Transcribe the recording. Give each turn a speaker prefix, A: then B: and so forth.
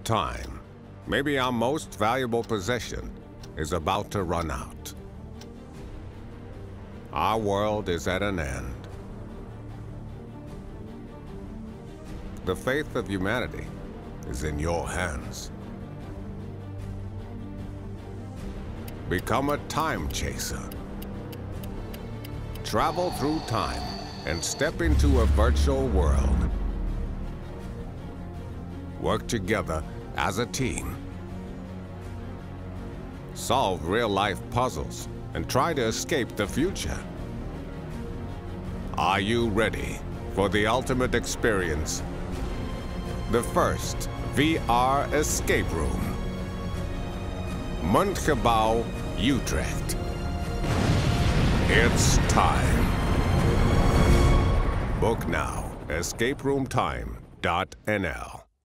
A: Time, maybe our most valuable possession, is about to run out. Our world is at an end. The fate of humanity is in your hands. Become a time chaser. Travel through time and step into a virtual world. Work together as a team. Solve real-life puzzles and try to escape the future. Are you ready for the ultimate experience? The first VR escape room. Muntgebouw, Utrecht. It's time. Book now. escaperoomtime.nl